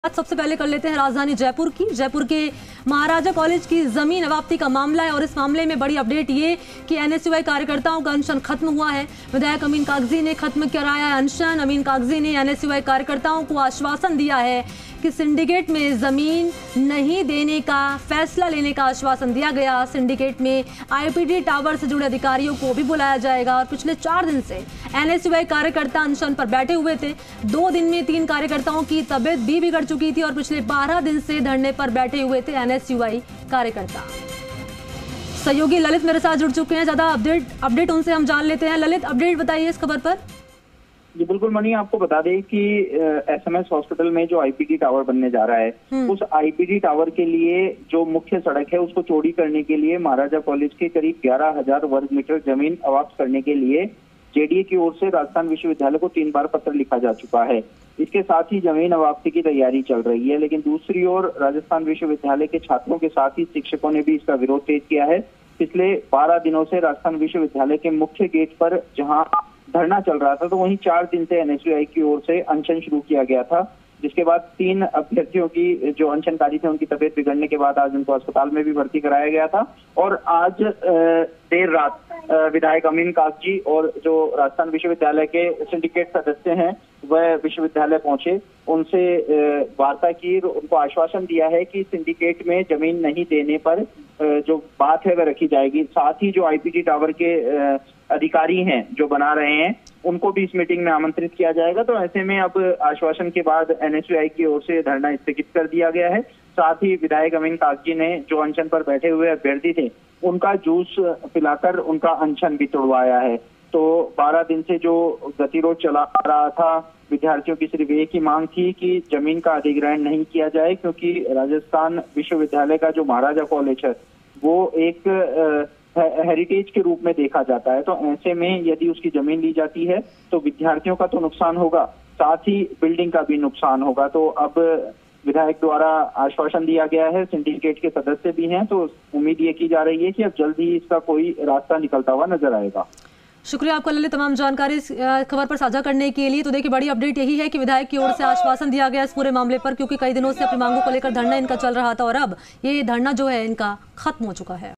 आज सबसे पहले कर लेते हैं राजधानी जयपुर की। जयपुर के महाराजा कॉलेज की जमीन वापसी का मामला है और इस मामले में बड़ी अपडेट ये कि एनएसयूआई कार्यकर्ताओं का अनशन खत्म हुआ है। विधायक अमीन कागजी ने खत्म कराया है अनशन। अमीन कागजी ने एनएसयूआई कार्यकर्ताओं को आश्वासन दिया है कि सिंडिकेट में जमीन नहीं देने का फैसला लेने का आश्वासन दिया गया। सिंडिकेट में आईपीडी टावर से जुड़े अधिकारियों को भी बुलाया जाएगा और पिछले 4 दिन से एनएसयूआई कार्यकर्ता अनशन पर बैठे हुए थे। 2 दिन में 3 कार्यकर्ताओं की तबीयत भी बिगड़ चुकी थी और पिछले 12 दिन से धरने पर बैठे हुए थे एनएसयूआई कार्यकर्ता। सहयोगी ललित मेरे साथ जुड़ चुके हैं, ज्यादा अपडेट उनसे हम जान लेते हैं। ललित, अपडेट बताइए इस खबर पर। जी बिल्कुल मनी, आपको बता दें कि एसएमएस हॉस्पिटल में जो आईपीडी टावर बनने जा रहा है उस आईपीडी टावर के लिए जो मुख्य सड़क है उसको चौड़ी करने के लिए महाराजा कॉलेज के करीब 11,000 वर्ग मीटर जमीन अवाप्त करने के लिए जेडीए की ओर से राजस्थान विश्वविद्यालय को 3 बार पत्र लिखा जा चुका है। इसके साथ ही जमीन अवाप्ति की तैयारी चल रही है, लेकिन दूसरी ओर राजस्थान विश्वविद्यालय के छात्रों के साथ ही शिक्षकों ने भी इसका विरोध तेज किया है। पिछले 12 दिनों से राजस्थान विश्वविद्यालय के मुख्य गेट पर जहां धरना चल रहा था तो वहीं 4 दिन से एनएसयूआई की ओर से अनशन शुरू किया गया था, जिसके बाद 3 अभ्यर्थियों की जो अनशनकारी थे उनकी तबीयत बिगड़ने के बाद आज उनको अस्पताल में भी भर्ती कराया गया था। और आज देर रात विधायक अमीन कागजी और जो राजस्थान विश्वविद्यालय के सिंडिकेट सदस्य हैं वह विश्वविद्यालय पहुंचे, उनसे वार्ता की, उनको आश्वासन दिया है कि सिंडिकेट में जमीन नहीं देने पर जो बात है वह रखी जाएगी। साथ ही जो आईपीडी टावर के अधिकारी हैं जो बना रहे हैं उनको भी इस मीटिंग में आमंत्रित किया जाएगा। तो ऐसे में अब आश्वासन के बाद एनएसयूआई की ओर से धरना स्थगित कर दिया गया है। साथ ही विधायक अमीन कागजी ने जो अनशन पर बैठे हुए अभ्यर्थी थे उनका जूस पिलाकर उनका अनशन भी तोड़वाया है। तो 12 दिन से जो गतिरोध चला आ रहा था, विद्यार्थियों की सिर्फ एक ही मांग थी कि जमीन का अधिग्रहण नहीं किया जाए, क्योंकि राजस्थान विश्वविद्यालय का जो महाराजा कॉलेज है वो एक हेरिटेज के रूप में देखा जाता है। तो ऐसे में यदि उसकी जमीन ली जाती है तो विद्यार्थियों का तो नुकसान होगा, साथ ही बिल्डिंग का भी नुकसान होगा। तो अब विधायक द्वारा आश्वासन दिया गया है, सिंडिकेट के सदस्य भी हैं, तो उम्मीद ये की जा रही है कि अब जल्द ही इसका कोई रास्ता निकलता हुआ नजर आएगा। शुक्रिया आपका ललित तमाम जानकारी इस खबर पर साझा करने के लिए। तो देखिए, बड़ी अपडेट यही है कि विधायक की ओर से आश्वासन दिया गया इस पूरे मामले पर, क्योंकि कई दिनों से अपनी मांगों को लेकर धरना इनका चल रहा था और अब ये धरना जो है इनका खत्म हो चुका है।